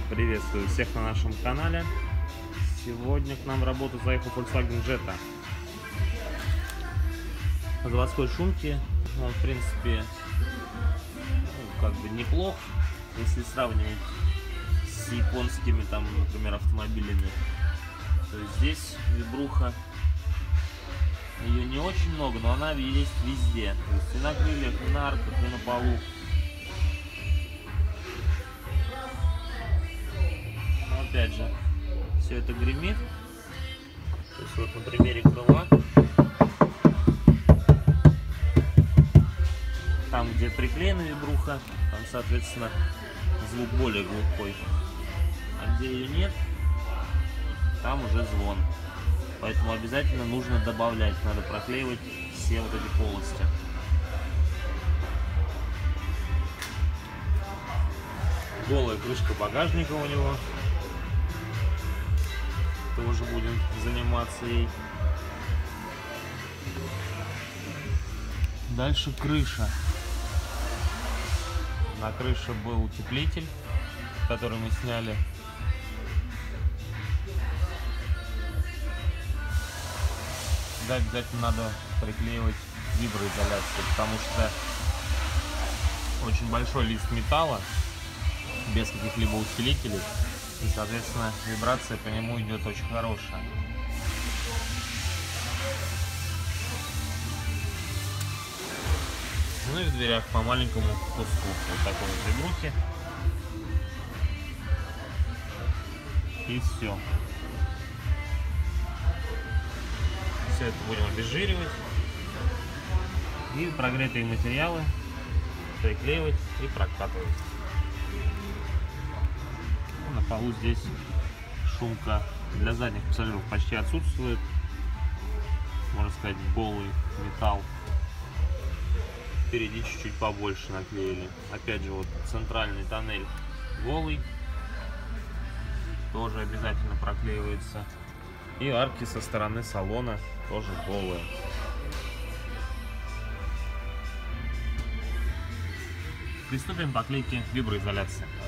Приветствую всех на нашем канале. Сегодня к нам в работу заехал Volkswagen Jetta. На заводской шумке он, в принципе, как бы неплох, если сравнивать с японскими, там, например, автомобилями. То есть здесь вибруха, ее не очень много, но она есть везде. То есть и на крыльях, и на арках, и на полу. Но опять же, все это гремит. То есть вот на примере крыла, там где приклеена вибруха, там соответственно звук более глухой, а где ее нет, там уже звон. Поэтому обязательно нужно добавлять, надо проклеивать все вот эти полости. Голая крышка багажника у него. Тоже будем заниматься ей. Дальше крыша. На крыше был утеплитель, который мы сняли. Да, обязательно надо приклеивать виброизоляцию, потому что очень большой лист металла, без каких-либо усилителей, и, соответственно, вибрация по нему идет очень хорошая. Ну и в дверях по маленькому куску вот такой вот вибрухи. И все. Все это будем обезжиривать и прогретые материалы приклеивать и прокатывать. На полу здесь шумка для задних пассажиров почти отсутствует, можно сказать, голый металл. Впереди чуть-чуть побольше наклеили. Опять же, вот центральный тоннель голый, тоже обязательно проклеивается. И арки со стороны салона тоже голые. Приступим к поклейке виброизоляции.